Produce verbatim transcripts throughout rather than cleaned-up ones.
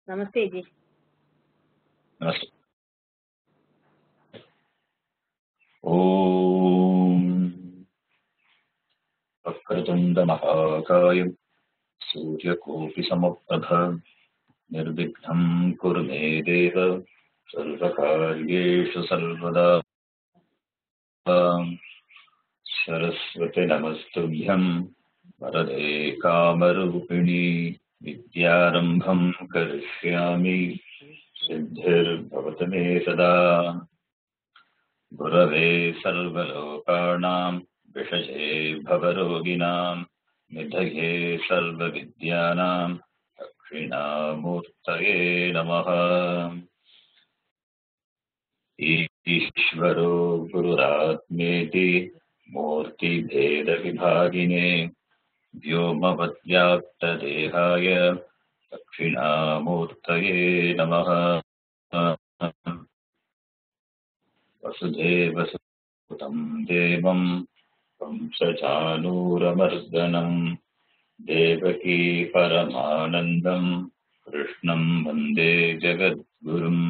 नमस्ते जी। नमस्ते। ओम वक्रतुण्डमहाकाय सूर्यकोटिसमप्रभ निर्विघ्नं कुरु मे देव सर्वकार्येषु सर्वदा। सरस्वती नमस्तुभ्यं वरदे कामरूपिणी विद्यारम्भं करिष्यामि सिद्धिर्भवतु मे सदा। गुरवे सर्वलोकानां विषये भवरोगिणां निधये सर्वविद्यानां दक्षिणामूर्तये नमः। ईश्वरो गुरुरात्मेति मूर्तिभेदविभागिने व्योमवद्व्याप्तदेहाय दक्षिणामूर्तये नमः। वसुदेवसुतं देवं कंसचानूरमर्दनं देवकी परमानन्दं कृष्णं वन्दे जगद्गुरुम्।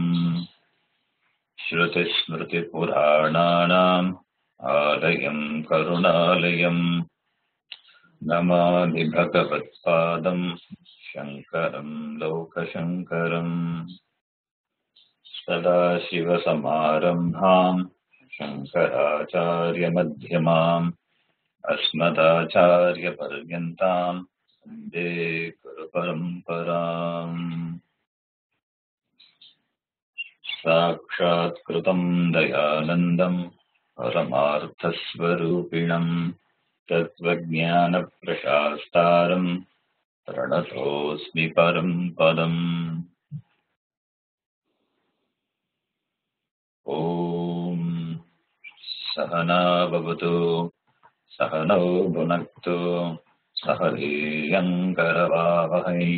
श्रुतिस्मृतिपुराणानाम् आलयं करुणालयं नमामि भगवत्पादं शङ्करं लोकशङ्करम्। सदाशिवसमारम्भाम् शङ्कराचार्यमध्यमाम् अस्मदाचार्यपर्यन्ताम् वन्दे गुरुपरम्पराम्। साक्षात्कृतं दयानन्दं परमार्थस्वरूपिणं तत्त्वज्ञानप्रशास्तारं प्रणतोऽस्मि परं पदम्। ॐ सहना भवतु सहनौ भुनक्तु सह वीर्यङ्करवावहै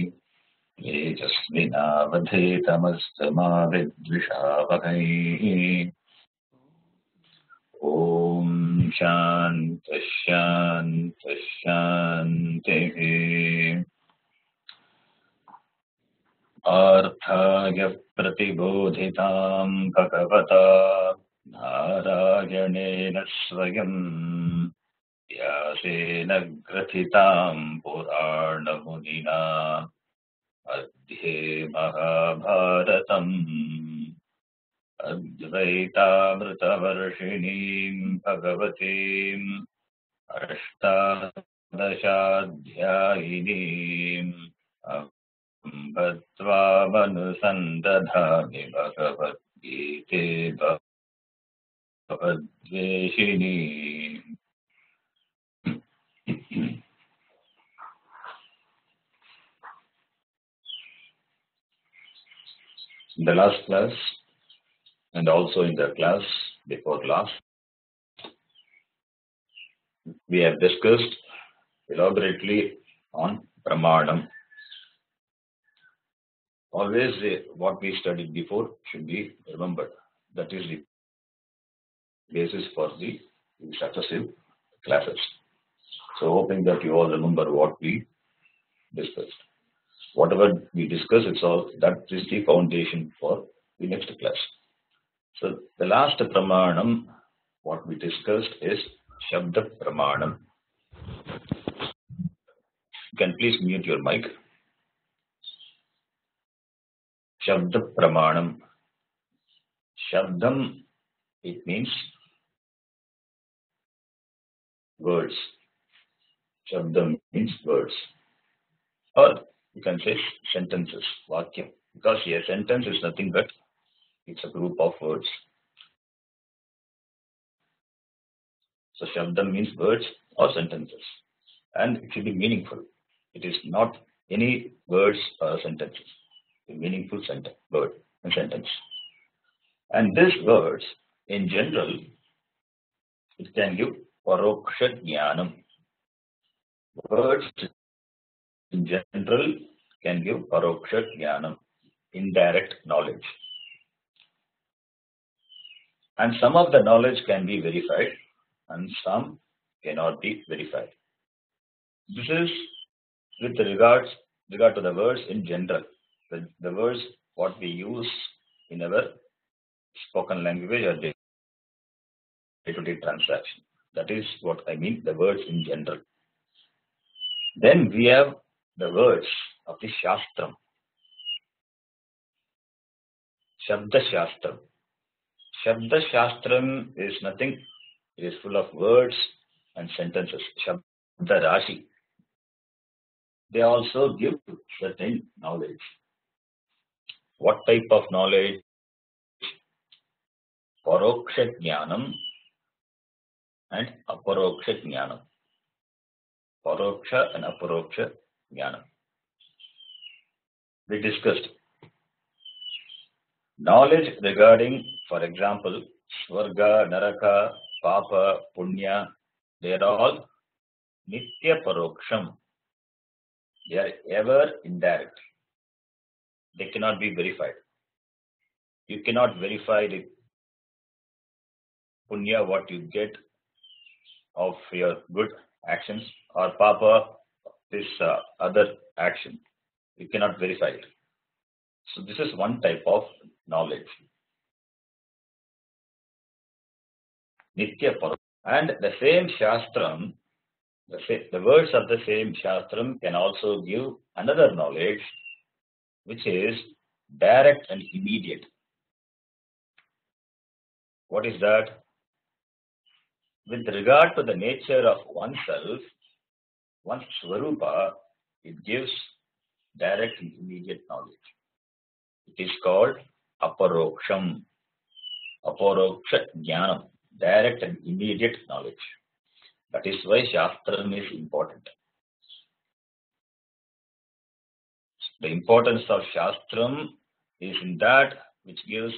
तेजस्विनावधीतमस्तु मा विद्विषावहै। ॐ शान्तिः शान्तिः शान्तिः। पार्थाय प्रतिबोधितां भगवता नारायणेन स्वयं व्यासेन ग्रथितां पुराणमुनिना मध्ये महाभारतम् अद्वैतामृतवर्षिणीं भगवतीम् अष्टादशाध्यायिनीम् भगवत्वामनुसन्दधामि भगवद्गीते भगवद्वेषिणी। In the last class and also in the class before last, we have discussed elaborately on Pramanam. Always uh, what we studied before should be remembered. That is the basis for the successive classes. So hoping that you all remember what we discussed. Whatever we discuss, it's all that is the foundation for the next class. So the last Pramanam, what we discussed is Shabda Pramanam. You can please mute your mic. Shabda Pramanam. Shabdam, it means words. Shabdam means words. Or you can say sentences, Vakya. Because a sentence is nothing but it's a group of words. So Shabdam means words or sentences. And it should be meaningful. It is not any words or sentences. A meaningful sentence, word and sentence. And these words, in general, it can give Paroksha Jnanam. Words in general can give Paroksha Jnanam, indirect knowledge. And some of the knowledge can be verified and some cannot be verified. This is with regards regard to the words in general. the, the words what we use in our spoken language or day-to-day transaction. That is what I mean, the words in general. Then we have the words of the Shastram. Shabda Shastram. Shabda Shastram is nothing, it is full of words and sentences. Shabda Rashi. They also give certain knowledge. What type of knowledge? Paroksha Jnanam and Aparoksha Jnanam. Paroksha and Aparoksha Jnanam. We discussed knowledge regarding, for example, Swarga, Naraka, Papa, Punya, they are all Nitya Paroksham. They are ever indirect. They cannot be verified. You cannot verify the Punya, what you get of your good actions, or Papa, this uh, other action. You cannot verify it. So this is one type of knowledge. Nitya Paroksham. And the same Shastram, the, same, the words of the same Shastram can also give another knowledge, which is direct and immediate. What is that? With regard to the nature of oneself, one's Swarupa, it gives direct and immediate knowledge. It is called Aparoksham, Aparoksha Jnanam, direct and immediate knowledge. That is why Shastram is important. The importance of Shastram is in that which gives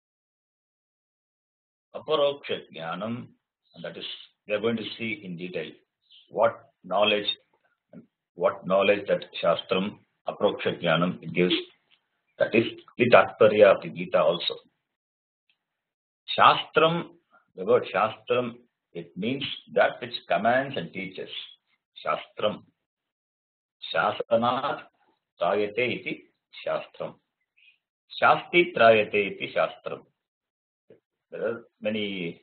Aparoksha Jnanam, and that is, we are going to see in detail what knowledge, what knowledge that Shastram, Aparoksha Jnanam, it gives. That is the Tatparya of the Gita also. Shastram, the word Shastram, it means that which commands and teaches. Shastram. Shasanat trayate iti Shastram. Shasti trayate iti Shastram. There are many,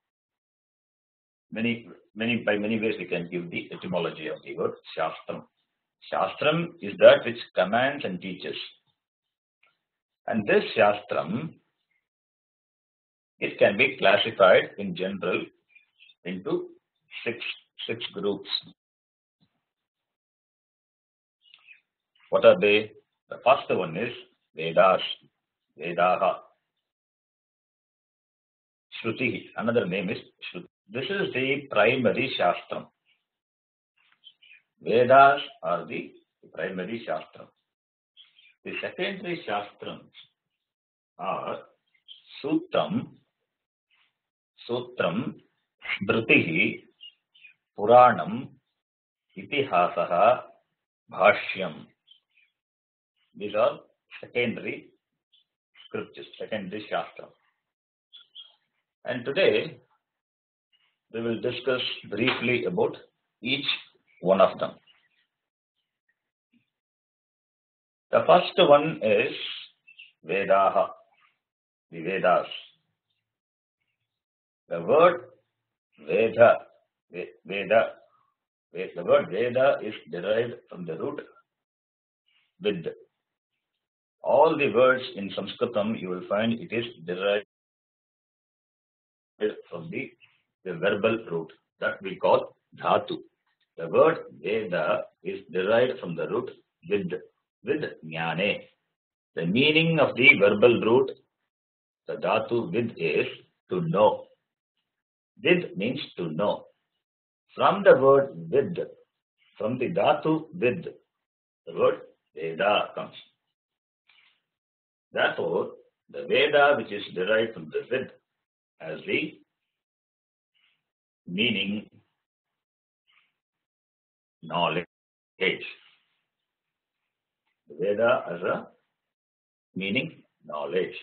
many, many, by many ways we can give the etymology of the word Shastram. Shastram is that which commands and teaches. And this Shastram, it can be classified in general into six, six groups. What are they? The first one is Vedas, Vedaha. Shruti, another name is Shruti. This is the primary Shastram. Vedas are the primary Shastram. The secondary Shastrams are Sutram, Sutram, Smritihi, Puranam, Itihasaha, Bhashyam. These are secondary scriptures, secondary Shastra. And today we will discuss briefly about each one of them. The first one is Vedaha, the Vedas. The word Veda, Veda, the word Veda is derived from the root Vid. All the words in Sanskritam you will find it is derived from the, the verbal root that we call Dhatu. The word Veda is derived from the root Vid. With Jnane. The meaning of the verbal root, the Dhatu Vid, is to know. Vid means to know. From the word Vid, from the Dhatu Vid, the word Veda comes. Therefore, the Veda which is derived from the Vid has the meaning knowledge. Veda as a meaning knowledge.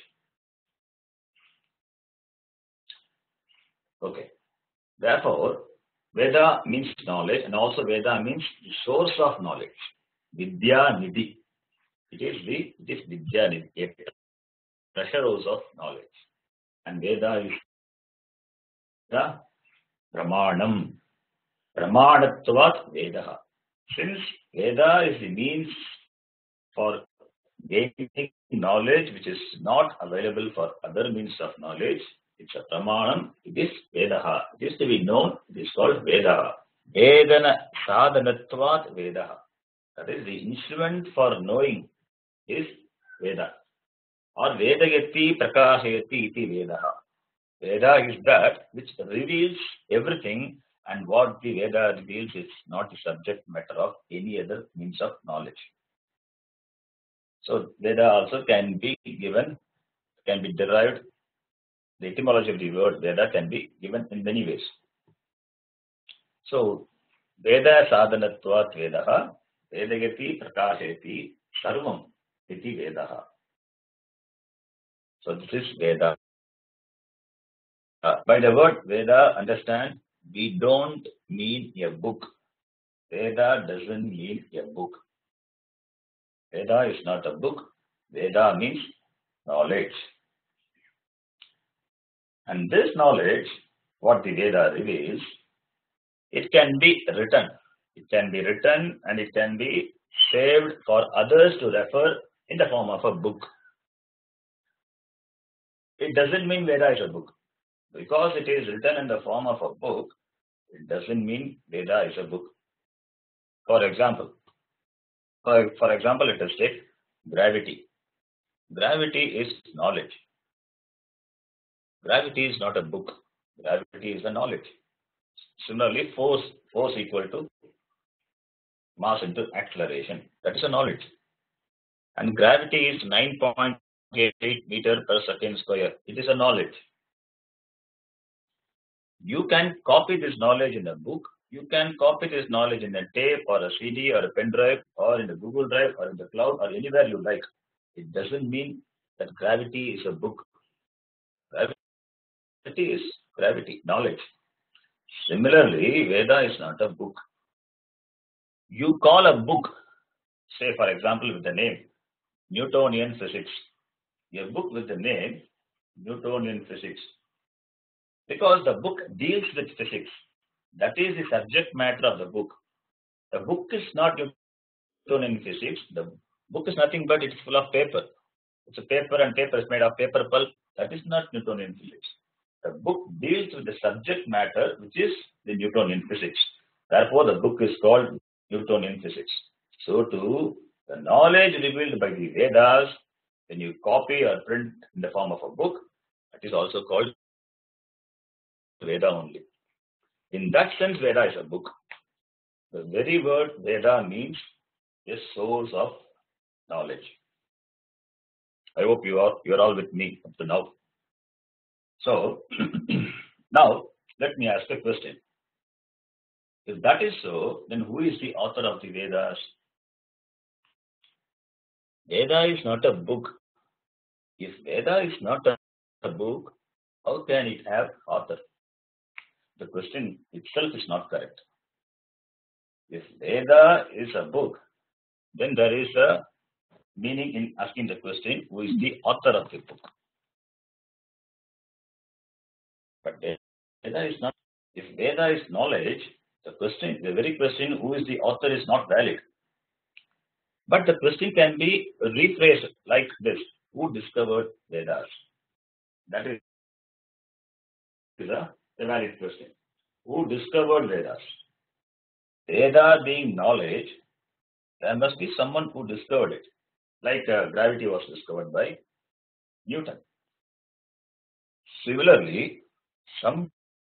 Okay. Therefore, Veda means knowledge, and also Veda means the source of knowledge. Vidya Nidhi. It is the it is Vidya, a treasure house of knowledge. And Veda is the Pramanam. Pramanatvat Veda. Since Veda is the means for gaining knowledge which is not available for other means of knowledge, it's a Pramanam, it is Veda. It is to be known, it is called Veda. Vedana Sadhanatvat Veda. That is the instrument for knowing is Veda. Or Vedayati Prakashayati iti Veda. Veda is that which reveals everything, and what the Veda reveals is not the subject matter of any other means of knowledge. So Veda also can be given, can be derived, the etymology of the word Veda can be given in many ways. So Veda Sadhanatvat Vedaha, Vedayati Prakashayati Sarvam iti Vedaha. So this is Veda. Uh, by the word Veda, understand, we don't mean a book. Veda doesn't mean a book. Veda is not a book. Veda means knowledge. And this knowledge, what the Veda reveals, it can be written. It can be written and it can be saved for others to refer in the form of a book. It doesn't mean Veda is a book. Because it is written in the form of a book, it doesn't mean Veda is a book. For example, for, for example, let us take gravity. Gravity is knowledge. Gravity is not a book. Gravity is a knowledge. Similarly, force, force equal to mass into acceleration. That is a knowledge. And gravity is nine point eight eight meter per second square. It is a knowledge. You can copy this knowledge in a book. You can copy this knowledge in a tape or a C D or a pen drive or in the Google Drive or in the cloud or anywhere you like. It doesn't mean that gravity is a book. Gravity is gravity, knowledge. Similarly, Veda is not a book. You call a book, say for example with the name Newtonian Physics. A book with the name Newtonian Physics. Because the book deals with physics. That is the subject matter of the book. The book is not Newtonian Physics. The book is nothing but it's full of paper. It's a paper and paper is made of paper pulp. That is not Newtonian Physics. The book deals with the subject matter which is the Newtonian Physics. Therefore, the book is called Newtonian Physics. So too, the knowledge revealed by the Vedas, when you copy or print in the form of a book, that is also called Veda only. In that sense, Veda is a book. The very word Veda means a source of knowledge. I hope you are you are all with me up to now. So now let me ask a question. If that is so, then who is the author of the Vedas? Veda is not a book. If Veda is not a book, how can it have author? The question itself is not correct. If Veda is a book, then there is a meaning in asking the question, who is the author of the book? But Veda is not. If Veda is knowledge, the question, the very question, who is the author, is not valid. But the question can be rephrased like this: who discovered Vedas? That is a a valid question. Who discovered Vedas? Veda being knowledge, there must be someone who discovered it. Like uh, gravity was discovered by Newton. Similarly, somebody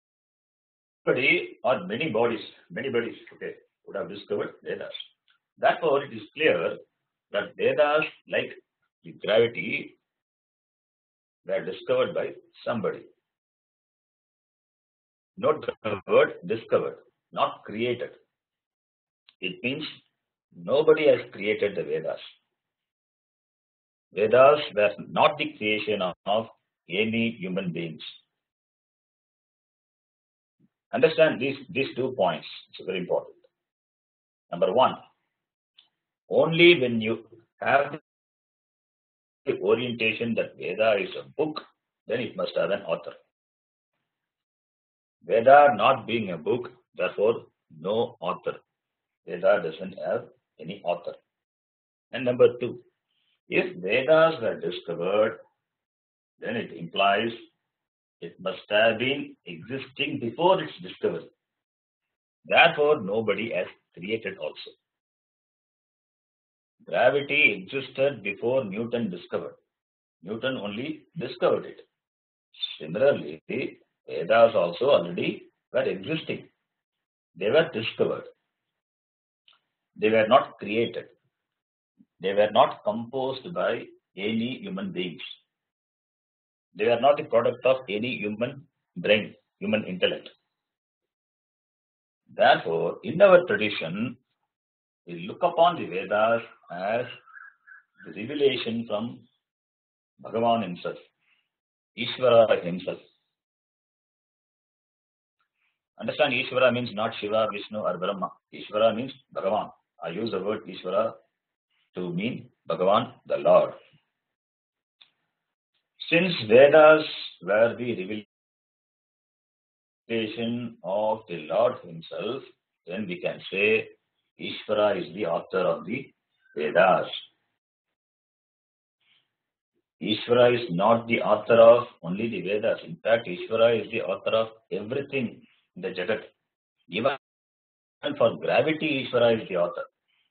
or many bodies, many bodies, okay, would have discovered Vedas. Therefore, it is clear that Vedas, like the gravity, were discovered by somebody. Note the word discovered, not created. It means nobody has created the Vedas. Vedas were not the creation of any human beings. Understand these, these two points. It's very important. Number one, only when you have the orientation that Veda is a book, then it must have an author. Veda not being a book, therefore no author. Veda doesn't have any author. And number two, if Vedas were discovered, then it implies it must have been existing before its discovery. Therefore, nobody has created also. Gravity existed before Newton discovered. Newton only discovered it. Similarly, Vedas also already were existing. They were discovered. They were not created. They were not composed by any human beings. They are not the product of any human brain, human intellect. Therefore, in our tradition, we look upon the Vedas as the revelation from Bhagavan himself, Ishvara himself. Understand, Ishvara means not Shiva, Vishnu or Brahma. Ishvara means Bhagavan. I use the word Ishvara to mean Bhagavan, the Lord. Since Vedas were the revelation of the Lord himself, then we can say Ishvara is the author of the Vedas. Ishvara is not the author of only the Vedas. In fact, Ishvara is the author of everything in the Jagat. Even for gravity, Ishvara is the author.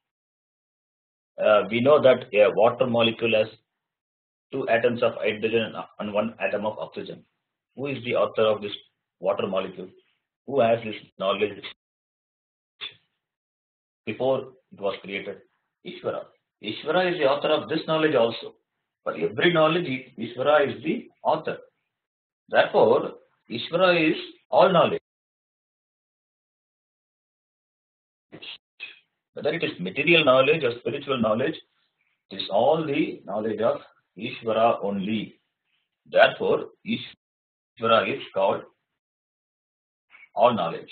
Uh, we know that a water molecule has two atoms of hydrogen and one atom of oxygen. Who is the author of this water molecule? Who has this knowledge before it was created? Ishvara. Ishvara is the author of this knowledge also. For every knowledge, Ishvara is the author. Therefore, Ishvara is all knowledge. Whether it is material knowledge or spiritual knowledge, it is all the knowledge of Ishvara only. Therefore, Ishvara is called all knowledge.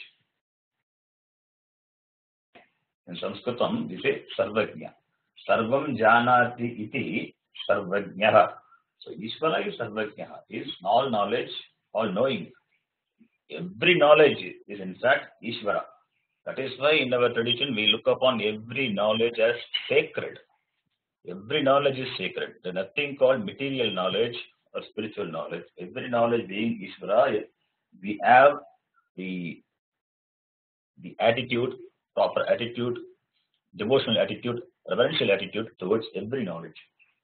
In Sanskritam, we say Sarvajna. Sarvam Janati iti Sarvajnaha. So, Ishvara is Sarvajnaha, is all knowledge, all knowing. Every knowledge is in fact Ishvara. That is why in our tradition we look upon every knowledge as sacred. Every knowledge is sacred. There is nothing called material knowledge or spiritual knowledge. Every knowledge being Ishvara, we have the, the attitude, proper attitude, devotional attitude, reverential attitude towards every knowledge.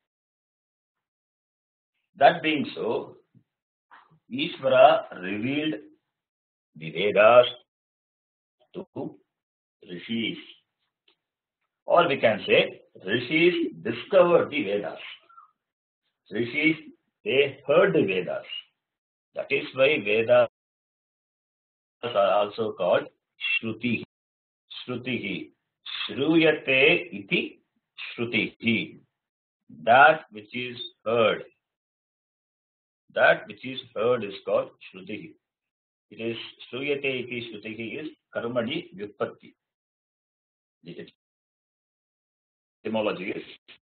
That being so, Ishvara revealed the Vedas to Rishis. Or we can say, Rishis discovered the Vedas. Rishis, they heard the Vedas. That is why Vedas are also called Shruti. Shrutihi. Shruyate iti Shrutihi. That which is heard. That which is heard is called Shrutihi. It is Shruyate iti Shrutihi is Karmani Vyutpatti. The etymology is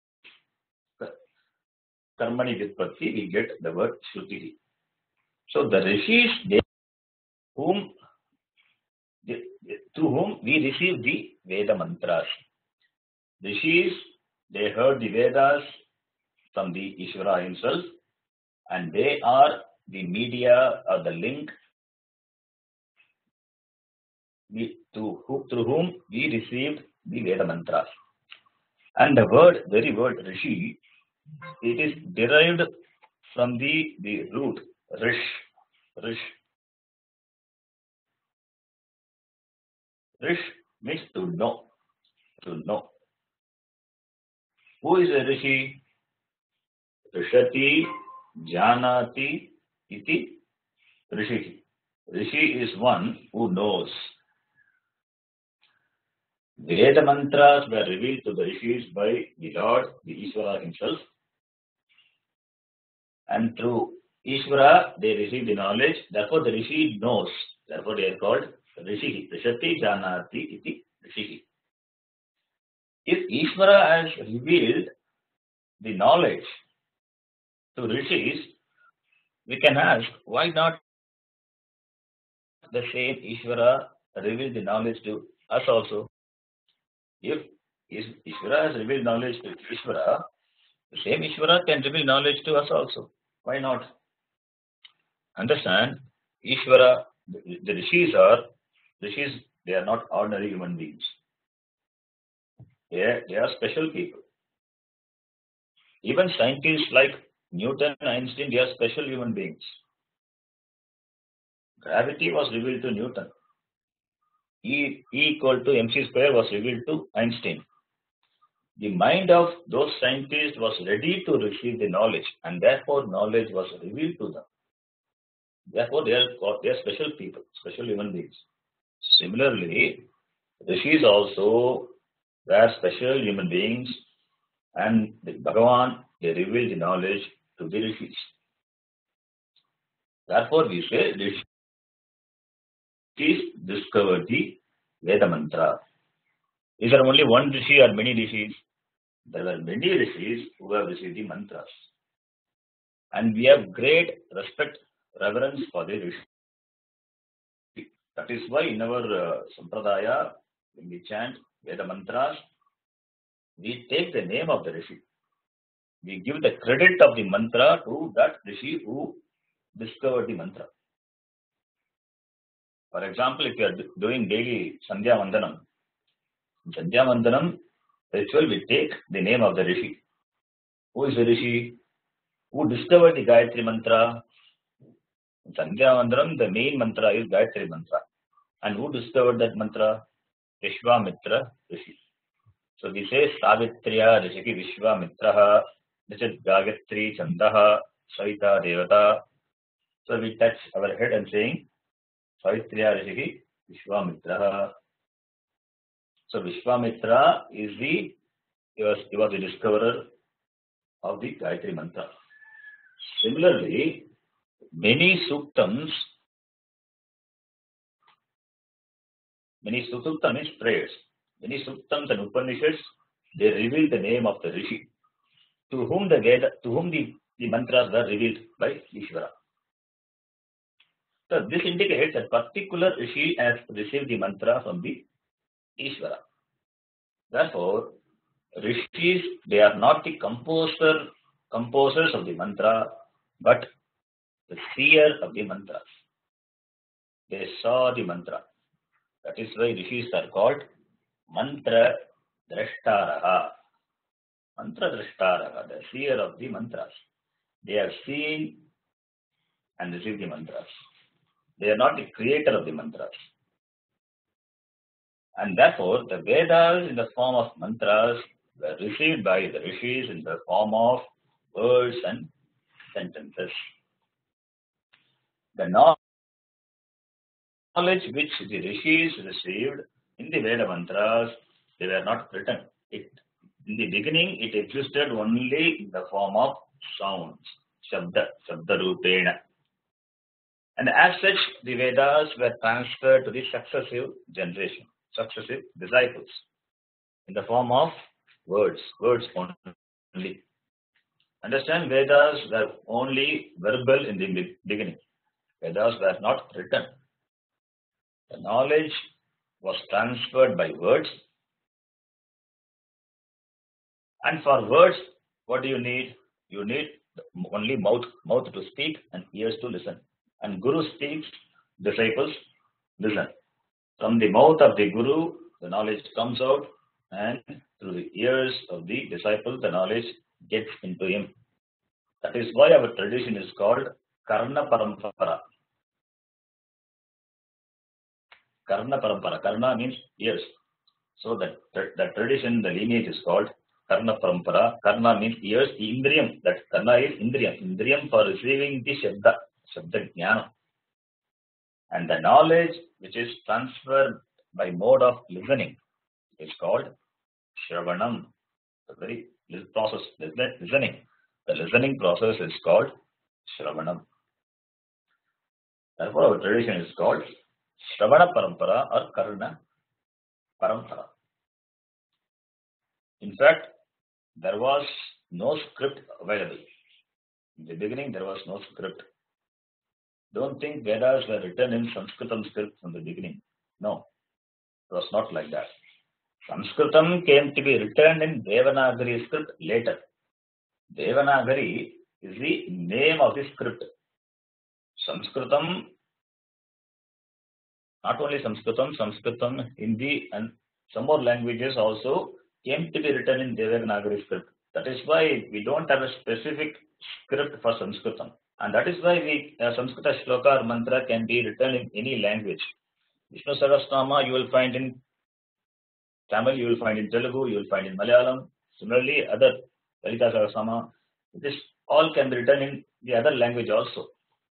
Karmani Vyutpatti, we get the word Shrutihi. So the Rishis, they, whom, they, through whom we receive the Veda mantras. Rishis, they heard the Vedas from the Ishvara himself, and they are the media or the link we, to, who, through whom we received the Veda mantras. And the word, very word Rishi, it is derived from the, the root Rish. Rish. Rish means to know. To know. Who is a Rishi? Rishati, Janati, iti, Rishi. Rishi is one who knows. Veda mantras were revealed to the Rishis by the Lord, the Ishvara himself. And through Ishvara, they receive the knowledge. Therefore, the Rishi knows. Therefore, they are called Rishi. Rishati, Janati, iti, Rishi. If Ishvara has revealed the knowledge to rishis, we can ask, why not the same Ishvara reveal the knowledge to us also? If Ishvara has revealed knowledge to Ishvara, the same Ishvara can reveal knowledge to us also. Why not? Understand, Ishvara, the, the rishis are, rishis, they are not ordinary human beings. They are, they are special people. Even scientists like Newton, Einstein, they are special human beings. Gravity was revealed to Newton. E, e equal to mc square was revealed to Einstein. The mind of those scientists was ready to receive the knowledge, and therefore knowledge was revealed to them. Therefore, they are, they are special people, special human beings. Similarly, rishis also were special human beings, and the Bhagavan, they revealed the knowledge to the rishis. Therefore, we say rishis discovered the Veda mantra. Is there only one rishi or many rishis? There were many rishis who have received the mantras. And we have great respect, reverence for the rishi. That is why in our uh, Sampradaya, when we chant Veda mantras, we take the name of the rishi. We give the credit of the mantra to that rishi who discovered the mantra. For example, if you are doing daily Sandhya Vandanam, in Sandhya Vandanam ritual, we take the name of the rishi. Who is the rishi? Who discovered the Gayatri mantra? In Sandhya Vandanam, the main mantra is Gayatri mantra. And who discovered that mantra? Vishwamitra rishi. So we say Savitriya Rishiki Vishwamitraha, this is Gayatri Chandaha, Saita Devata. So we touch our head and saying Savitriya Rishiki Vishwamitraha. So Vishwamitra is the, he was, he was the discoverer of the Gayatri mantra. Similarly, many suktams, many suktam means prayers. Many suktams and Upanishads, they reveal the name of the rishi, to whom the Veda, to whom the, the mantras were revealed by Ishvara. So this indicates that particular rishi has received the mantra from the Ishvara. Therefore, rishis, they are not the composer, composers of the mantra, but the seer of the mantras. They saw the mantra. That is why rishis are called mantra drashtaraha. Mantra drashtaraha, the seer of the mantras. They have seen and received the mantras. They are not the creator of the mantras. And therefore, the Vedas in the form of mantras were received by the rishis in the form of words and sentences. The knowledge which the rishis received in the Veda mantras, they were not written. It, in the beginning, it existed only in the form of sounds, shabda, shabda rupena. And as such, the Vedas were transferred to the successive generation, successive disciples, in the form of words, words only. Understand, Vedas were only verbal in the beginning. Vedas were not written. The knowledge was transferred by words. And for words, what do you need? You need only mouth, mouth to speak and ears to listen. And Guru speaks, disciples listen. From the mouth of the Guru, the knowledge comes out, and through the ears of the disciple, the knowledge gets into him. That is why our tradition is called Karna Parampara. Karna Parampara. Karna means ears. So that the tradition, the lineage is called Karna Parampara. Karna means ears. Indriyam, that Karna is Indriyam. Indriyam for receiving the Shabda, Shabda Jnana. And the knowledge which is transferred by mode of listening is called Shravanam. The very process, listening. The listening process is called Shravanam. Therefore, our tradition is called Shravana Parampara or Karna Parampara. In fact, there was no script available. In the beginning, there was no script. Don't think Vedas were written in Sanskritam script from the beginning. No, it was not like that. Sanskritam came to be written in Devanagari script later. Devanagari is the name of the script. Sanskritam, not only Sanskritam, Sanskritam, Hindi and some more languages also came to be written in Devanagari script. That is why we don't have a specific script for Sanskritam. And that is why we, uh, Sanskrit shloka or mantra can be written in any language. Vishnu Sahasranama you will find in Tamil, you will find in Telugu, you will find in Malayalam. Similarly, other Lalita Sahasranama, this all can be written in the other language also.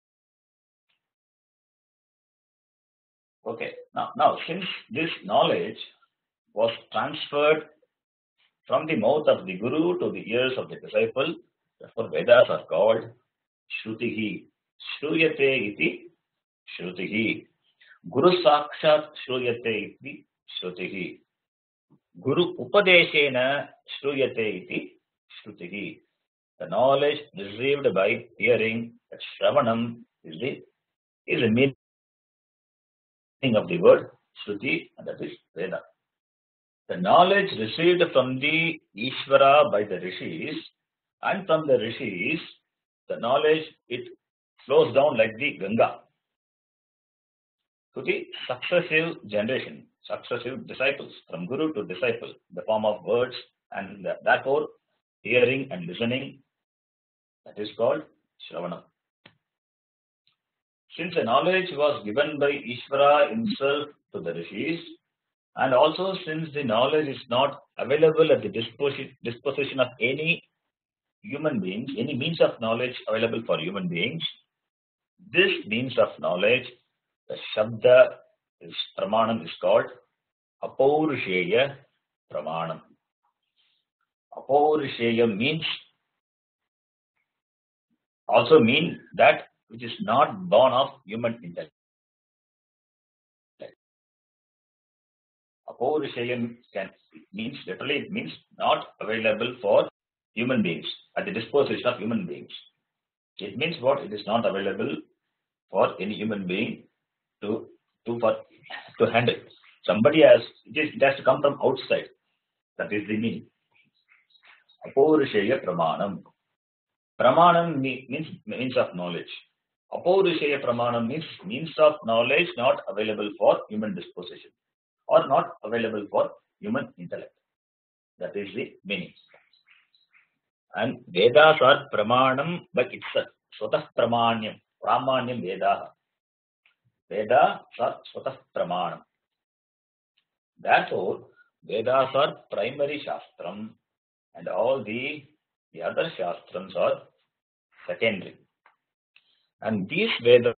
Okay, now, now since this knowledge was transferred from the mouth of the Guru to the ears of the disciple, therefore Vedas are called Shrutihi. Shruyate iti Shrutihi. Guru Sakshat Shruyate iti Shrutihi. Guru Upadeshena Shruyate iti Shrutihi. The knowledge received by hearing, that Shravanam is the, is the meaning of the word Shruti, and that is Veda. The knowledge received from the Ishvara by the Rishis, and from the Rishis, the knowledge, it flows down like the Ganga to the successive generation, successive disciples, from Guru to disciple, in the form of words, and therefore hearing and listening, that is called Shravanam. Since the knowledge was given by Ishvara himself to the Rishis, and also since the knowledge is not available at the disposition of any human beings, any means of knowledge available for human beings, this means of knowledge, the Shabda is Pramanam is called Apaurisheya Pramanam. Apaurisheya means, also mean that which is not born of human intellect. Apaurisheya can means literally it means not available for human beings, at the disposition of human beings. It means what? It is not available for any human being to to for to handle. Somebody has it, is, it has to come from outside. That is the meaning. Apaurisheya Pramanam. Pramanam means means of knowledge. Apaurisheya Pramanam means means of knowledge not available for human disposition, or not available for human intellect. That is the meaning. And Vedas are Pramanam by itself. Swatah Pramanyam. Pramanyam Vedaha. Vedas are Swatah Pramanam. Therefore, Vedas are primary Shastram, and all the, the other Shastrams are secondary. And these Vedas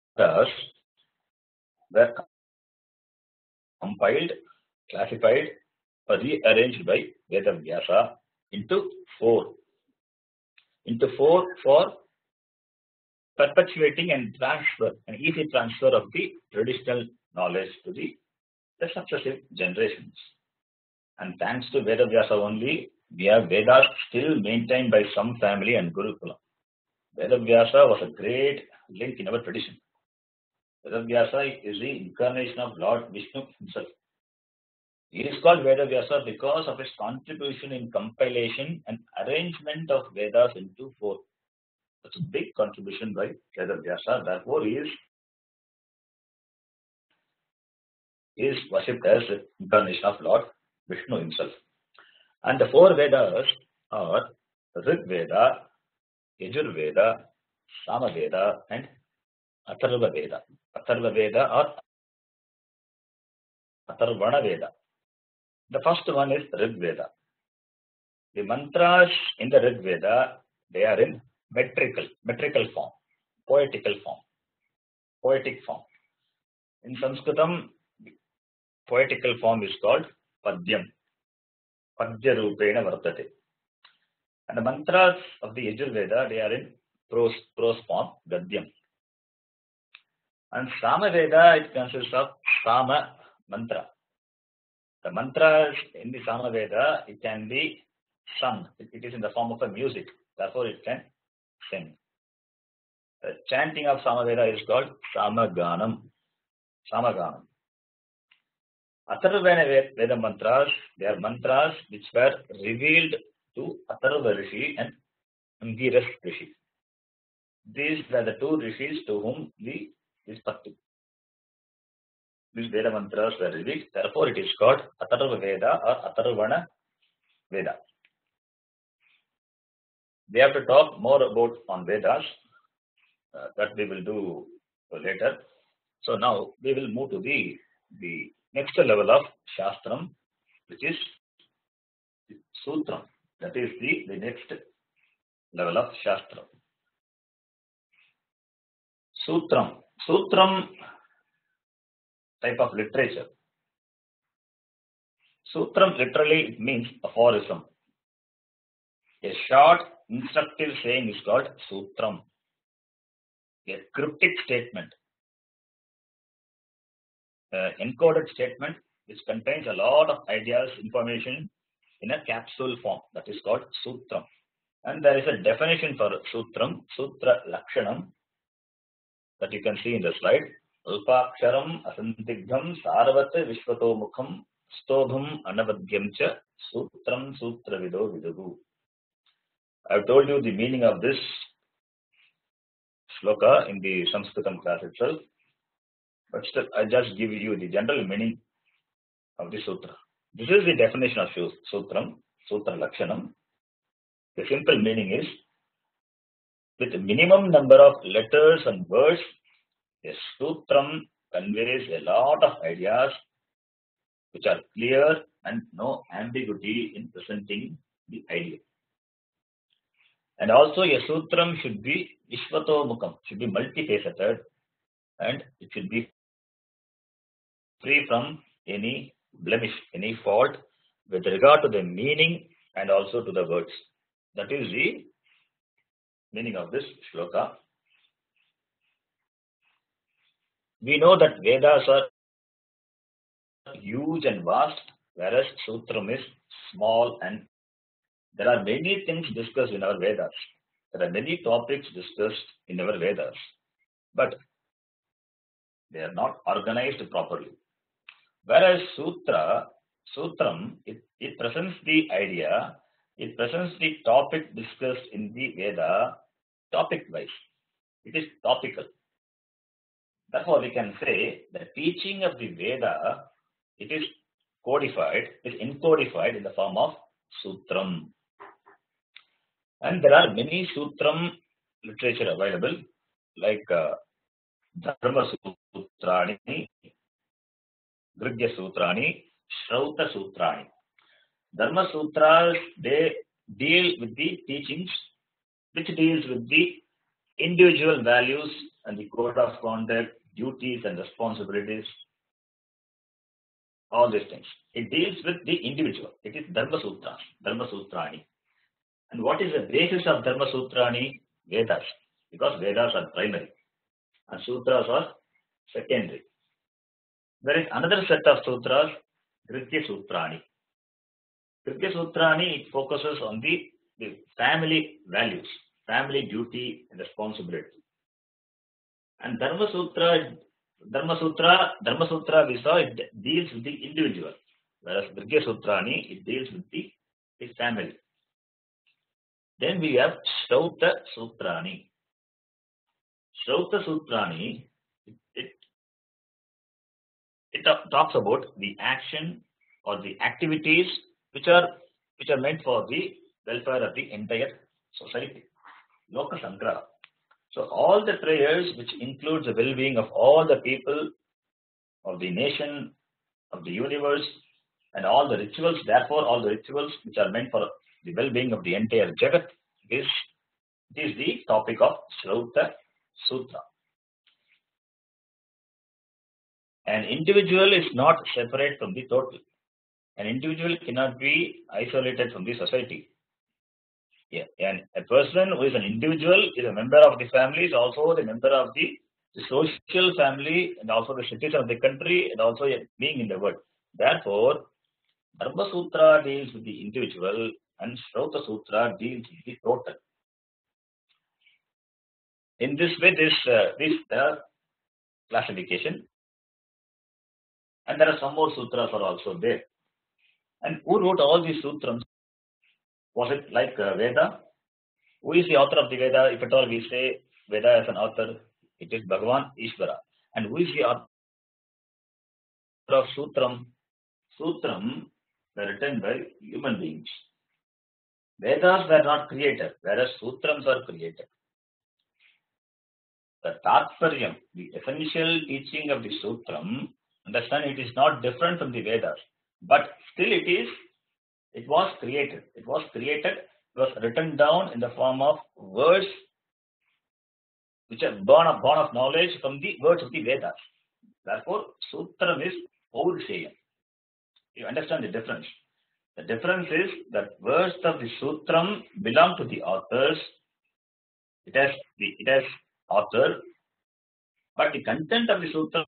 were compiled, classified, or rearranged by Vedavyasa into four. Into four for perpetuating and transfer, an easy transfer of the traditional knowledge to the, the successive generations. And thanks to Vedavyasa only, we have Vedas still maintained by some family and Gurukula. Vedavyasa was a great link in our tradition. Vedavyasa is the incarnation of Lord Vishnu himself. He is called Vedavyasa because of his contribution in compilation and arrangement of Vedas into four. That's a big contribution by Vedavyasa. Therefore, he is, he is worshipped as the incarnation of Lord Vishnu himself. And the four Vedas are Rig Veda, Yajur Veda, Sama Veda, and Atharva Veda. Atharva Veda or Atharvana Veda. The first one is Rig Veda. The mantras in the Rig Veda, they are in metrical, metrical form, poetical form, poetic form. In Sanskritam, poetical form is called Padyam. Padya Rupena Vartate. And the mantras of the Yajur Veda, they are in prose, prose form, Gadyam. And Sama Veda, it consists of Sama mantra. The mantras in the Sama Veda, it can be sung. It, it is in the form of a music. Therefore, it can sing. The chanting of Samaveda is called Samaganam. Samaganam. Atharvana Veda mantras, they are mantras which were revealed to Atharva Rishi and Angiras Rishi. These were the two rishis to whom the is Bhakti. These Veda mantras were revealed, therefore it is called Atharva Veda or Atharvana Veda. We have to talk more about on Vedas, uh, that we will do later. So now we will move to the, the next level of Shastram, which is Sutram. That is the, the next level of Shastram. Sutram. Sutram type of literature. Sutram literally means aphorism. A short instructive saying is called Sutram. A cryptic statement. Uh, encoded statement which contains a lot of ideas, information in a capsule form. That is called Sutram. And there is a definition for Sutram, Sutra Lakshanam, that you can see in the slide. Alpaksharam asantigdham sarvat vishvato mukham stobham anavadyam cha Sutram Sutra Vido Vidugu. I have told you the meaning of this shloka in the Sanskritam class itself. But still, I just give you the general meaning of the sutra. This is the definition of Sutram, Sutra Lakshanam. The simple meaning is, with a minimum number of letters and words, a Sutram conveys a lot of ideas which are clear and no ambiguity in presenting the idea. And also a Sutram should be Vishvato Mukham, should be multifaceted, and it should be free from any blemish, any fault with regard to the meaning and also to the words. That is the meaning of this shloka. We know that Vedas are huge and vast, whereas Sutram is small, and there are many things discussed in our Vedas. There are many topics discussed in our Vedas, but they are not organized properly. Whereas Sutra, Sutram, it, it presents the idea, it presents the topic discussed in the Veda topic-wise. It is topical. Therefore, we can say the teaching of the Veda, it is codified, it is encodified in the form of Sutram. And there are many Sutram literature available, like uh, Dharma Sutrani, Grigya Sutrani, Shrauta Sutrani. Dharma Sutras, they deal with the teachings which deals with the individual values and the code of conduct, duties and responsibilities, all these things. It deals with the individual. It is Dharma Sutras, Dharma Sutrani. And what is the basis of Dharma Sutrani? Vedas, because Vedas are primary and Sutras are secondary. There is another set of sutras, Grigya Sutrani. Grigya Sutrani, it focuses on the, the family values, family duty and responsibility. And Dharma Sutra, Dharma Sutra, Dharma Sutra we saw, it deals with the individual, whereas Grigya Sutrani, it deals with the, the family. Then we have Shrauta Sutrani. Shrauta Sutrani, it, it It talks about the action or the activities which are which are meant for the welfare of the entire society. Loka Sangraha. So all the prayers which includes the well-being of all the people of the nation, of the universe, and all the rituals, therefore all the rituals which are meant for the well-being of the entire Jagat, is, is the topic of Shrauta Sutra. An individual is not separate from the total. An individual cannot be isolated from the society. Yeah. And a person who is an individual is a member of the family, is also the member of the, the social family, and also the citizen of the country, and also a being in the world. Therefore, Dharma Sutra deals with the individual, and Shrauta Sutra deals with the total. In this way, this uh, this the classification, and there are some more sutras are also there. And who wrote all these sutras? Was it like uh, Veda? Who is the author of the Veda? If at all we say Veda as an author, it is Bhagavan Ishvara. And who is the author of Sutram? Sutram were written by human beings. Vedas were not created, whereas Sutrams are created. The Tathparyam, the essential teaching of the Sutram, understand it is not different from the Vedas, but still it is, it was created. It was created, it was written down in the form of words which are born of, born of knowledge from the words of the Vedas. Therefore, Sutram is Paurusheya. You understand the difference? The difference is that words of the Sutram belong to the authors. It has the it has author, but the content of the Sutram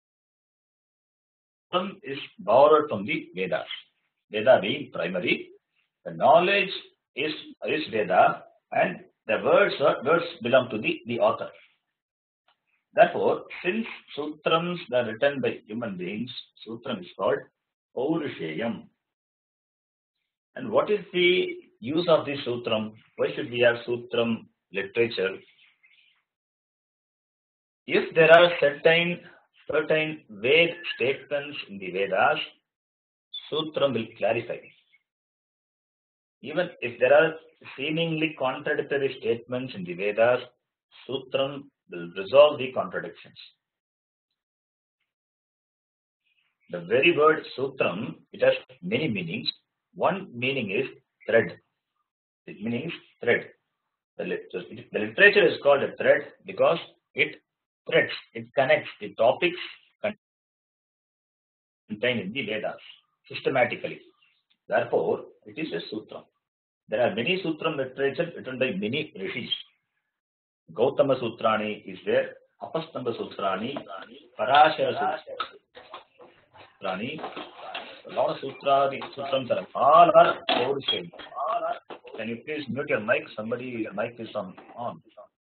is borrowed from the Vedas. Veda being primary, the knowledge is is Veda, and the words are, words belong to the, the author. Therefore, since Sutrams are written by human beings, Sutram is called Paurusheyam. And what is the use of this Sutram? Why should we have Sutram literature? If there are certain certain Ved statements in the Vedas, Sutram will clarify. Even if there are seemingly contradictory statements in the Vedas, Sutram will resolve the contradictions. The very word Sutram, it has many meanings. One meaning is thread. It means thread. The, the literature is called a thread because it threads, it connects the topics contained in the Vedas systematically. Therefore, it is a Sutram. There are many Sutram literature written by many rishis. Gautama Sutrani is there, Apastamba Sutrani, Parashara Sutrani. A lot of sutra, Sutrams are all are Paurusheyam. Can you please mute your mic? Somebody, your mic is on. on.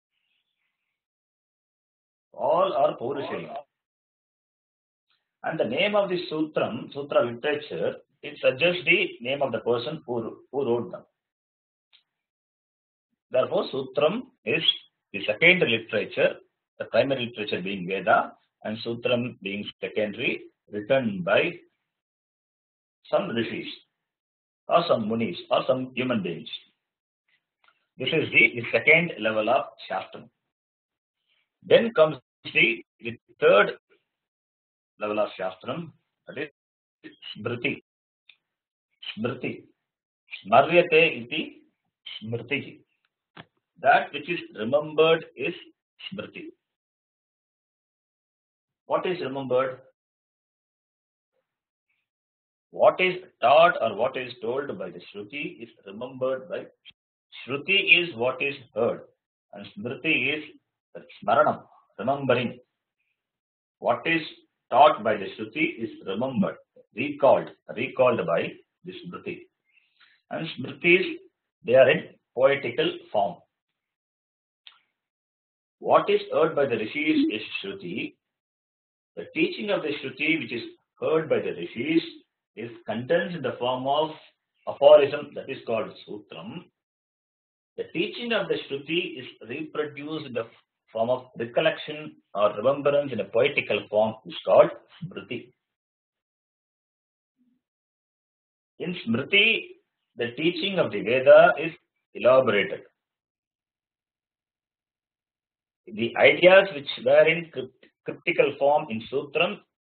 All are Paurusheyam. And the name of the Sutram, Sutra literature, it suggests the name of the person who, who wrote them. Therefore, Sutram is the secondary literature, the primary literature being Veda, and Sutram being secondary, written by some rishis, or some munis, or some human beings. This is the, the second level of Shastram. Then comes the, the third level of Shastram, that is Smriti. Smriti. Smaryate iti Smriti. That which is remembered is Smriti. What is remembered? What is taught or what is told by the Shruti is remembered by. Shruti is what is heard, and Smriti is Smaranam, remembering. What is taught by the Shruti is remembered, recalled, recalled by the Smriti. And Smritis, they are in poetical form. What is heard by the Rishis is Shruti. The teaching of the Shruti, which is heard by the Rishis, is condensed in the form of aphorism, that is called Sutram. The teaching of the Shruti is reproduced in the form of recollection or remembrance in a poetical form, is called Smriti. In Smriti, the teaching of the Veda is elaborated. The ideas which were in cryptical form in Sutram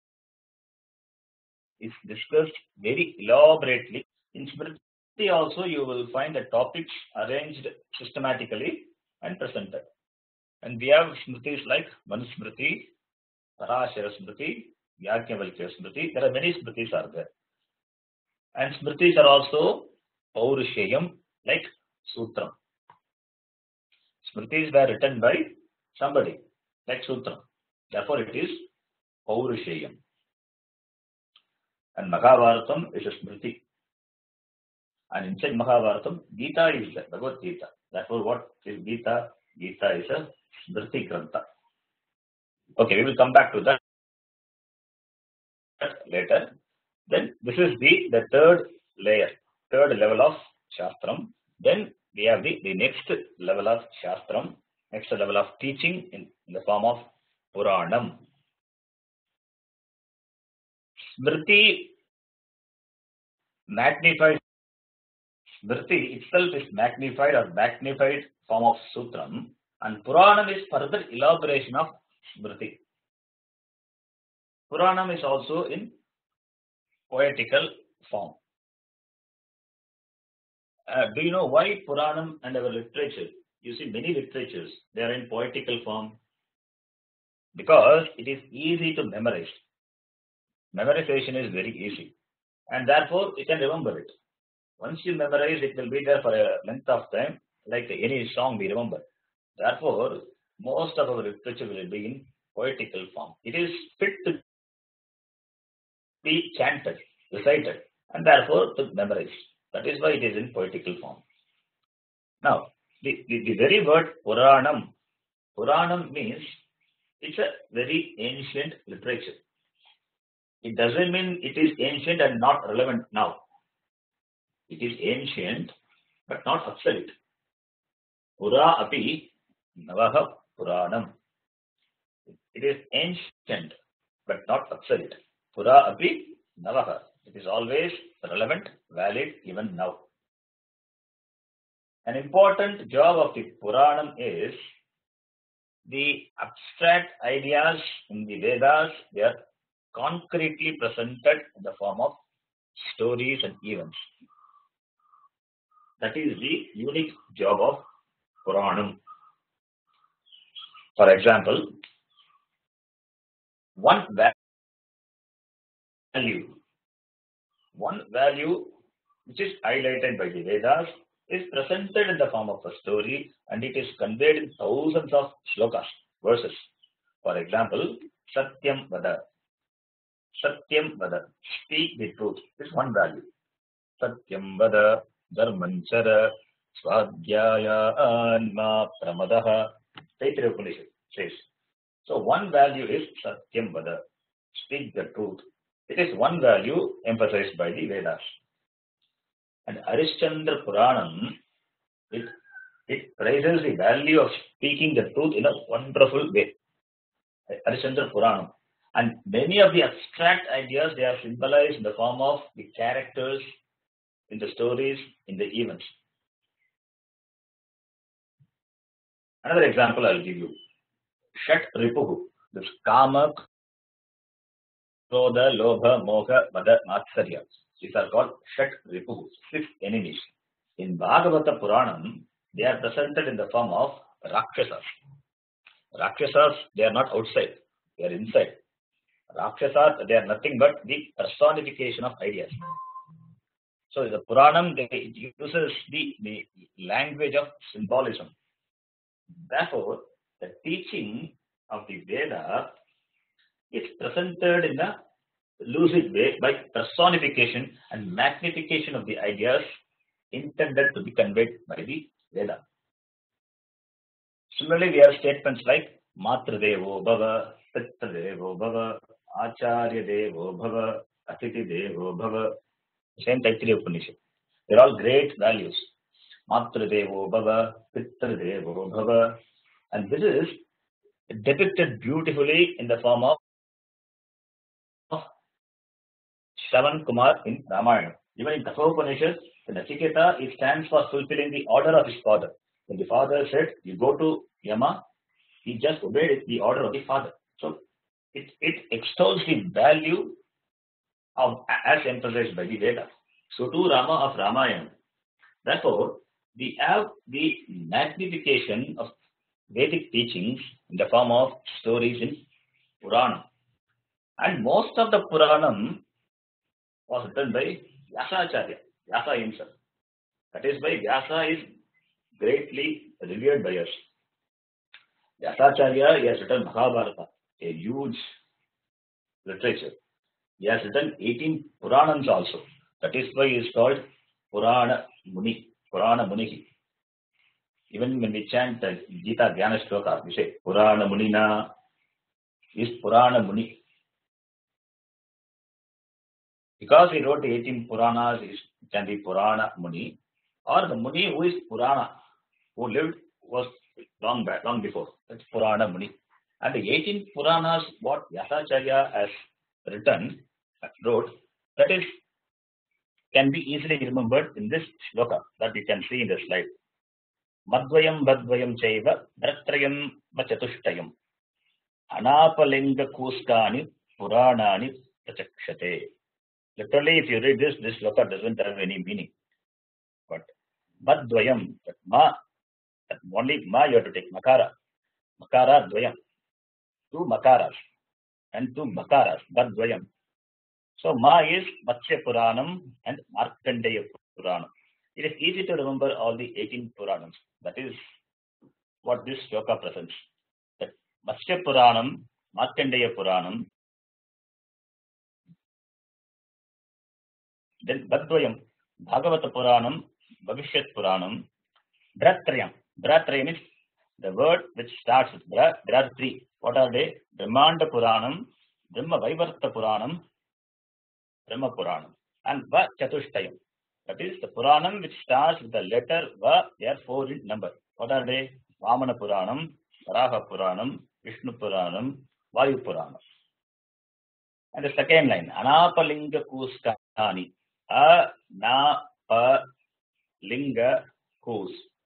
is discussed very elaborately. In Smriti also you will find the topics arranged systematically and presented. And we have Smritis like Manusmriti, Parashara Smriti, Yajnavalkya Smriti. There are many Smritis are there. And Smritis are also Paurusheyam like Sutram. Smritis were written by somebody like Sutram. Therefore it is Paurusheyam. And Mahabharatam is a Smriti. And inside Mahabharatam, Gita is there, Bhagavad Gita. Therefore, what is Gita? Gita is a Smriti Grantha. Okay, we will come back to that later. Then this is the, the third layer, third level of Shastram. Then we have the, the next level of Shastram, next level of teaching in, in the form of Puranam. Smriti magnified, Smriti itself is magnified or magnified form of Sutram, and Puranam is further elaboration of Smriti. Puranam is also in poetical form. Uh, do you know why Puranam and our literature? You see, many literatures, they are in poetical form because it is easy to memorize. Memorization is very easy, and therefore you can remember it. Once you memorize, it will be there for a length of time, like any song we remember. Therefore, most of our literature will be in poetical form. It is fit to be chanted, recited, and therefore to memorize. That is why it is in poetical form. Now, the, the, the very word Puranam, Puranam means it's a very ancient literature. It doesn't mean it is ancient and not relevant now. It is ancient but not obsolete. Pura api navaha Puranam. It is ancient but not obsolete. Pura api navaha. It is always relevant, valid even now. An important job of the Puranam is the abstract ideas in the Vedas, they are concretely presented in the form of stories and events. That is the unique job of Puranam. For example, one value, one value which is highlighted by the Vedas is presented in the form of a story, and it is conveyed in thousands of shlokas, verses. For example, Satyam Vada. Satyam Vada. Speak the truth. This is one value. Satyam Vada. Dharmanchara. Swadhyaya Anma Pramadaha. Taittiriya Upanishad says. So one value is Satyam Vada. Speak the truth. It is one value emphasized by the Vedas. And Harishchandra Puranam, it, it praises the value of speaking the truth in a wonderful way. Harishchandra Puranam. And many of the abstract ideas, they are symbolized in the form of the characters, in the stories, in the events. Another example I'll give you. Shat Ripuhu. This Kama, Krodha, Lobha, Moha, Mada, Matsarya. These are called Shat Ripuhu, six enemies. In Bhagavata Puranam, they are presented in the form of Rakshasas. Rakshasas, they are not outside, they are inside. Rakshasas, they are nothing but the personification of ideas. So the Puranam, they, it uses the, the language of symbolism. Therefore, the teaching of the Veda is presented in a lucid way by personification and magnification of the ideas intended to be conveyed by the Veda. Similarly, we have statements like Matradevo Bhava, Pitradevo Bhava, Acharya Devo Bhava, Atiti Devo Bhava, same Taittiriya Upanishad. They are all great values. Matradevo Bhava, Pitradevo Bhava, and this is depicted beautifully in the form of Shravan Kumar in Ramayana. Even in Kathopanishad, the Nachiketa, it stands for fulfilling the order of his father. When the father said, you go to Yama, he just obeyed the order of the father. So it, it extols the value of as emphasized by the Veda. So too Rama of Ramayana. Therefore, we have the magnification of Vedic teachings in the form of stories in Puranam. And most of the Puranam was written by Vyasacharya, Vyasa himself. That is why Vyasa is greatly revered by us. Vyasacharya, he has written Mahabharata, a huge literature. He has written eighteen Puranams also. That is why he is called Purana Muni, Purana Munihi. Even when we chant the Gita Dhyana Shloka, we say Purana Munina is Purana Muni. Because he wrote the eighteen Puranas, it can be Purana Muni, or the Muni who is Purana, who lived was long back, long before. That's Purana Muni. And the eighteen Puranas, what Vyasacharya has written, wrote, that is, can be easily remembered in this shloka that you can see in the slide. Madvayam Badvayam Chaiva Dratrayam Vachatushtayam Anapalinga Kuskani Puranani Prachakshate. Literally, if you read this, this shloka doesn't have any meaning. But Madvayam, that Ma, that only Ma you have to take, Makara. Makara Dvayam. Two Makaras and two Bakaras, Badvayam. So Ma is Matsya Puranam and Markandeya Puranam. It is easy to remember all the eighteen Puranams. That is what this shloka presents. That Matsya Puranam, Markandeya Puranam, then Badvayam, Bhagavata Puranam, Bhavishyat Puranam, Dratrayam. Dratrayam is the word which starts with Dra. There are three. What are they? Brahmanda Puranam, Brahma Vaivarta Puranam, Brahma Puranam, and Va Chatushtayam. That is the Puranam which starts with the letter Va. They are four in number. What are they? Vamana Puranam, Varaha Puranam, Vishnu Puranam, Vayu Puranam. And the second line, Anapalinga Kuskani. A na pa linga kus.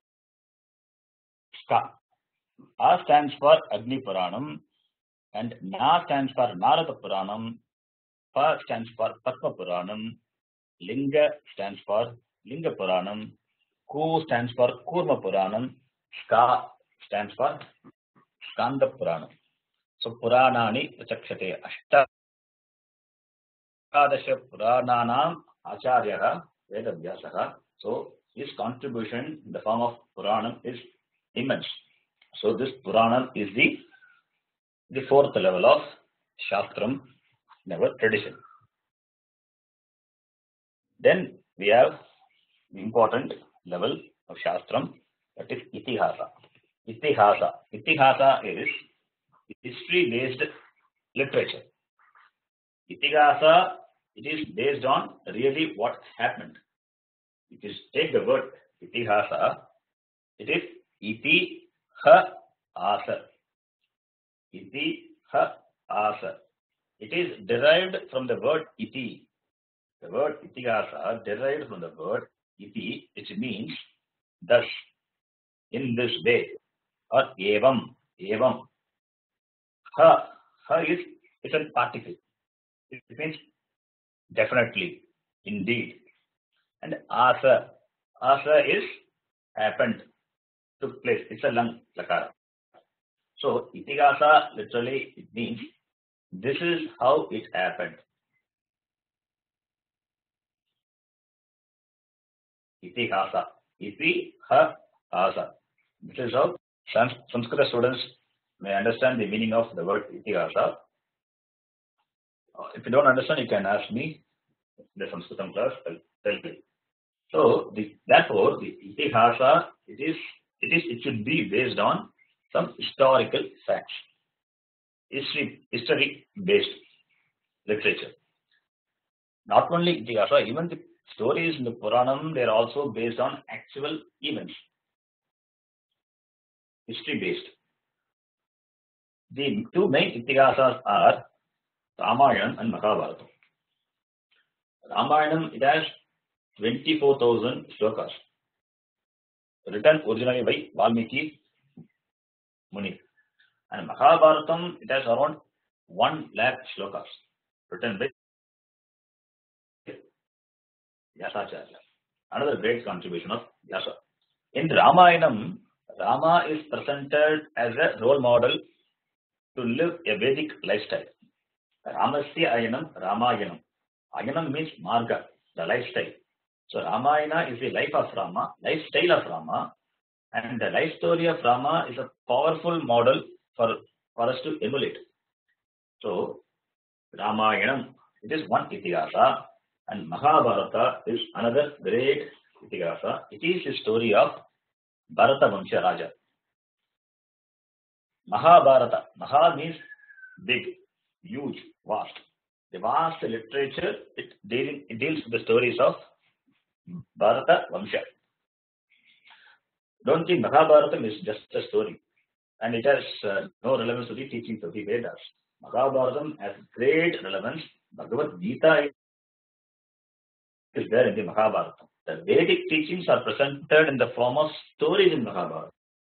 Ska. A stands for Agni Puranam, and Na stands for Narada Puranam, Pa stands for Padma Puranam, Linga stands for Linga Puranam, Ku stands for Kurma Puranam, Ska stands for Skanda Puranam. So Puranani Prachakshate Ashtadasha Purananam Acharyaha Vedavyasaha. So his contribution in the form of Puranam is immense. So this Puranam is the, the fourth level of Shastram in our tradition. Then we have the important level of Shastram, that is Itihasa. Itihasa. Itihasa is history-based literature. Itihasa, it is based on really what happened. If you take the word Itihasa, it is Iti Ha Asa. Iti Ha Asa. It is derived from the word Iti. The word Itihasa derived from the word Iti, which means thus, in this way, or Evam, Evam. Ha, Ha is, is a particle. It means definitely, indeed. And Asa, Asa is happened, took place. It's a lang lakara. So Itihasa literally it means this is how it happened. Itihasa. Iti ha asa. This is how Sanskrit students may understand the meaning of the word Itihasa. If you don't understand, you can ask me in the Sanskritam class. I'll tell you. So the, therefore, the Itihasa it is it is it should be based on some historical facts, history history based literature. Not only Itihasa, even the stories in the Puranam, they are also based on actual events, history based. The two main Itihasas are Ramayana and Mahabharata. Ramayana, it has twenty-four thousand shlokas, written originally by Valmiki Muni. And Mahabharatam, it has around one lakh shlokas, written by Vyasacharya. Another great contribution of Vyasa. In Ramayanam, Rama is presented as a role model to live a Vedic lifestyle. Ramasya Ayanam, Ramayanam. Ayanam means Marga, the lifestyle. So Ramayana is the life of Rama, lifestyle of Rama, and the life story of Rama is a powerful model for, for us to emulate. So Ramayanam, it is one Itihasa. And Mahabharata is another great Itihasa. It is the story of Bharata Vamsha Raja. Mahabharata. Maha means big, huge, vast. The vast literature, it, dealing, it deals with the stories of Bharata Vamsha. Don't think Mahabharata is just a story and it has uh, no relevance to the teachings of the Vedas. Mahabharata has great relevance. Bhagavad Gita is there in the Mahabharata. The Vedic teachings are presented in the form of stories in Mahabharata.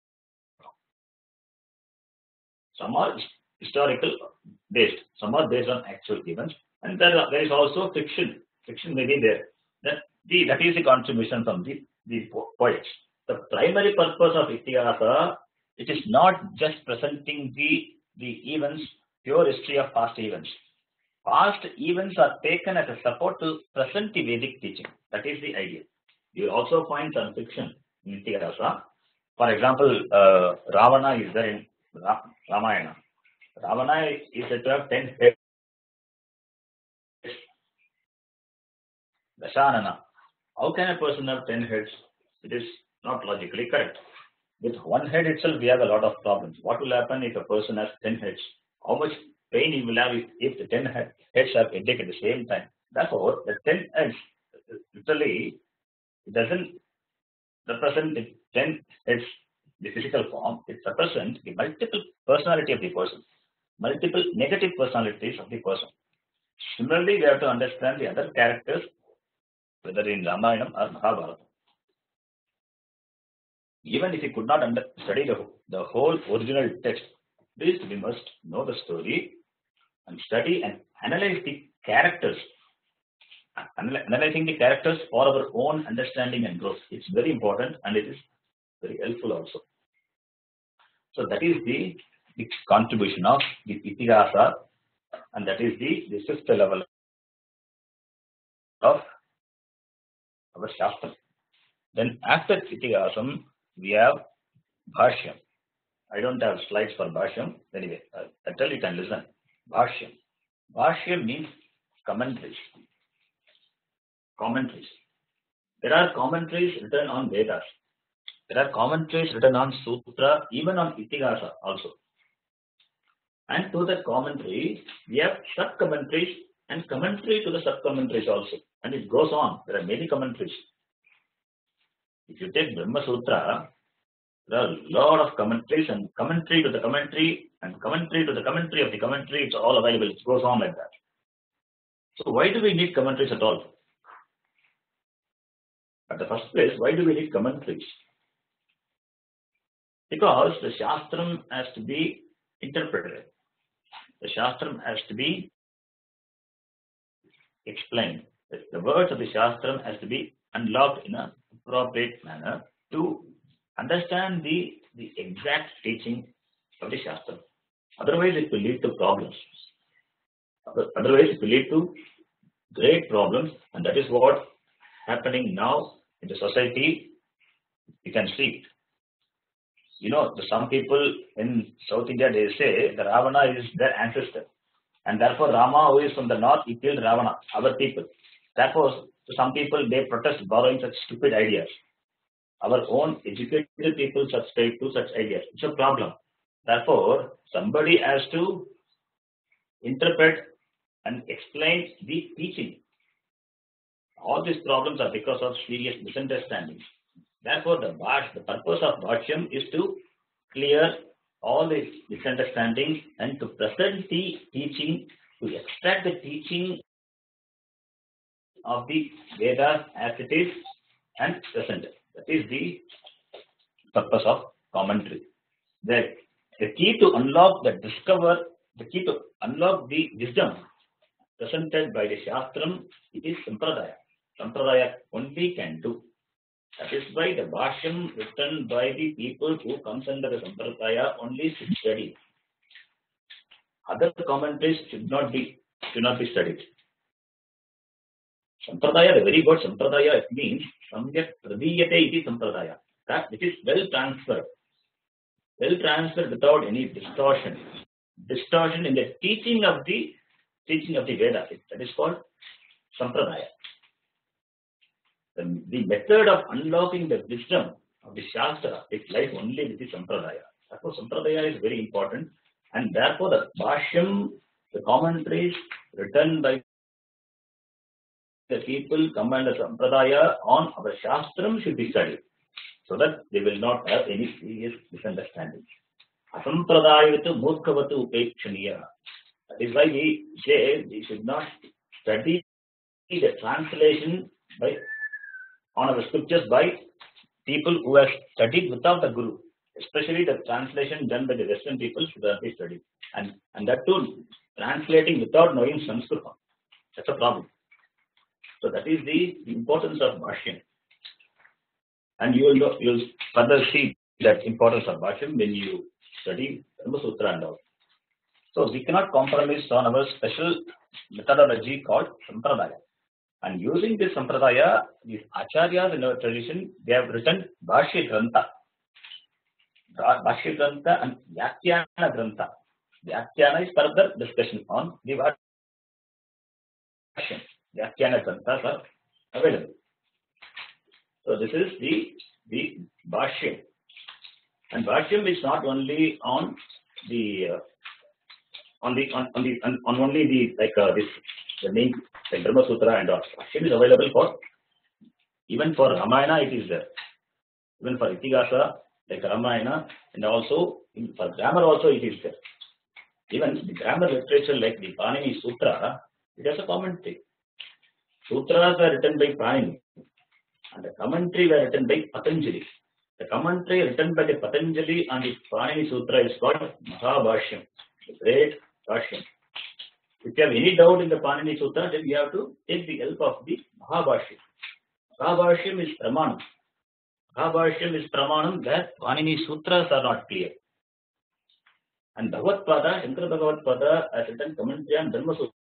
Some are historical based, some are based on actual events, and there, are, there is also fiction. Fiction may be there. That, the, that is the contribution from the, the poets. The primary purpose of Itihasa, it is not just presenting the, the events, pure history of past events. Past events are taken as a support to present the Vedic teaching. That is the idea. You will also find some fiction in Itihasa. For example, uh, Ravana is there in Ramayana. Ravana is said to have ten heads. Dashanana. How can a person have ten heads? It is not logically correct. With one head itself, we have a lot of problems. What will happen if a person has ten heads? How much pain he will have if, if the ten heads have headache at the same time? Therefore, the ten heads, literally, it doesn't represent the ten heads, the physical form. It represents the multiple personality of the person, multiple negative personalities of the person. Similarly, we have to understand the other characters, whether in Ramayana or Mahabharata. Even if we could not under, study the, the whole original text, this we must know the story and study and analyze the characters. Analyzing the characters for our own understanding and growth. It's very important and it is very helpful also. So that is the, the contribution of the Itihasa, and that is the, the fifth level of our Shastra. Then after Itihasam, we have Bhashyam. I don't have slides for Bhashyam. Anyway, I tell you can listen. Bhashyam. Bhashyam means commentaries. Commentaries. There are commentaries written on Vedas. There are commentaries written on Sutra, even on Itihasa also. And to the commentary, we have sub-commentaries and commentary to the sub-commentaries also. And it goes on. There are many commentaries. If you take Brahma Sutra, there are a lot of commentaries and commentary to the commentary and commentary to the commentary of the commentary. It's all available. It goes on like that. So why do we need commentaries at all? At the first place, why do we need commentaries? Because the Shastram has to be interpreted. The Shastram has to be explained. The words of the Shastram has to be unlocked in an appropriate manner to understand the, the exact teaching of the Shastram. Otherwise, it will lead to problems. Otherwise, it will lead to great problems, and that is what happening now in the society. You can see it. You know, some people in South India, they say that Ravana is their ancestor. And therefore, Rama, who is from the north, he killed Ravana, our people. Therefore, some people, they protest borrowing such stupid ideas. Our own educated people subscribe to such ideas. It's a problem. Therefore, somebody has to interpret and explain the teaching. All these problems are because of serious misunderstandings. Therefore, the Bhash, the purpose of Bhashyam is to clear all these misunderstandings and to present the teaching, to extract the teaching of the Vedas as it is and present it. That is the purpose of commentary. The, the key to unlock the discover, the key to unlock the wisdom presented by the Shastram, it is Sampradaya. Sampradaya only can do. That is why the Bhashyam written by the people who comes under the Sampradaya only should study. Other commentaries should not be should not be studied. Sampradaya, the very word Sampradaya, it means Samyak Pradiyate iti Sampradaya. That it is well transferred. Well transferred without any distortion. Distortion in the teaching of the teaching of the Vedas. That is called Sampradaya. The, the method of unlocking the wisdom of the Shastra is lies only with the Sampradaya. Therefore, Sampradaya is very important, and therefore the Bhashyam, the commentaries written by the people come under Sampradaya on our Shastram should be studied, so that they will not have any serious misunderstandings. Asampradayavatu murkavatu upekshaniya. That is why we say we should not study the translation by on our scriptures by people who have studied without the Guru. Especially the translation done by the Western people should not be studied. And, and that too, translating without knowing Sanskrit. That's a problem. So that is the, the importance of Bhashyam. And you will know, you will further see that importance of Bhashyam when you study Dharma Sutra and all. So we cannot compromise on our special methodology called Sampradaya. And using this Sampradaya, these Acharyas in our tradition, they have written Bhashya Grantha. Bhashya Grantha and Vyakhyana Grantha. Vyakhyana is further discussion on the Bhashyam. Vyakhyana Granthas are available. So this is the, the Bhashyam. And Bhashyam is not only on the uh, on the on, on the on, on only the like uh, this the main like Dharma Sutra and all. Bhashyam is available for even for Ramayana it is there. Even for Itigasa like Ramayana, and also in, for grammar also it is there. Even the grammar literature like the Panini Sutra, it has a commentary. Sutras are written by Panini and the commentary were written by Patanjali. The commentary written by the Patanjali on the Panini Sutra is called Mahabhashyam, the great Bhashyam. If you have any doubt in the Panini Sutra, then you have to take the help of the Mahabhashyam. Mahabhashyam is Pramanam. Mahabhashyam is Pramanam where Panini Sutras are not clear. And Bhagavad Pada, Shankara Bhagavad Pada has written commentary on Dharma Sutra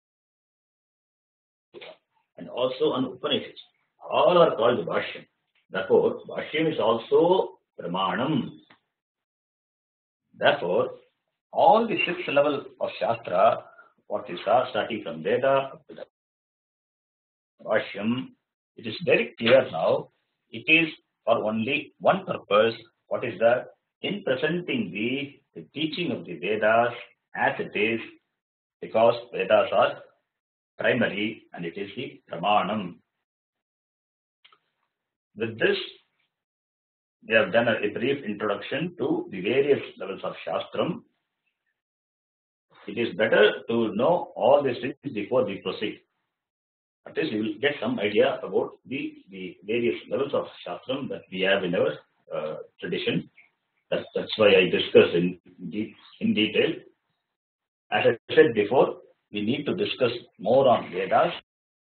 and also on Upanishads. All are called Bhashyam. Therefore, Bhashyam is also Pramanam. Therefore, all the six levels of Shastra, what is starting from Veda up to the Bhashyam, it is very clear now. It is for only one purpose. What is that? In presenting the, the teaching of the Vedas as it is, because Vedas are primary and it is the Pramanam. With this, we have done a, a brief introduction to the various levels of Shastram. It is better to know all these things before we proceed. At least you will get some idea about the, the various levels of Shastram that we have in our uh, tradition. That's, that's why I discussed in, de in detail. As I said before, we need to discuss more on Vedas,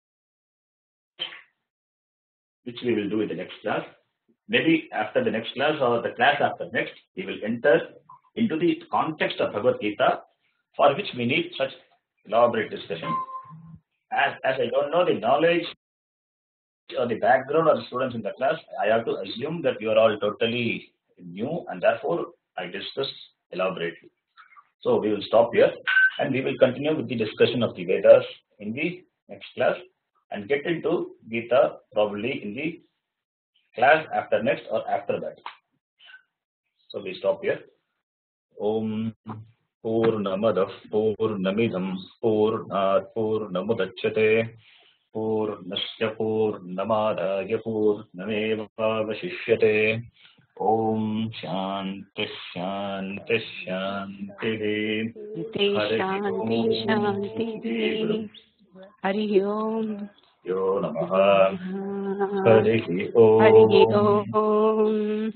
which we will do in the next class. Maybe after the next class or the class after next, we will enter into the context of Bhagavad Gita, for which we need such elaborate discussion. As, as I don't know the knowledge or the background of the students in the class, I have to assume that you are all totally new and therefore I discussed elaborately. So we will stop here and we will continue with the discussion of the Vedas in the next class and get into Gita probably in the class after next or after that. So we stop here. Om Purnamadah Purnamidam Purnat Purnamudachyate Purnasya Purnamadaya Purnameva Vashishyate. Om Shanti Shanti Shanti Shanti Shanti Hari Om Yo Namaha Hari Om Hari Om.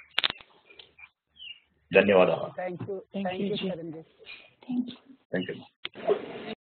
Dhanyawadaha. Thank you. Thank you, Sharanjit. Thank you. Thank you.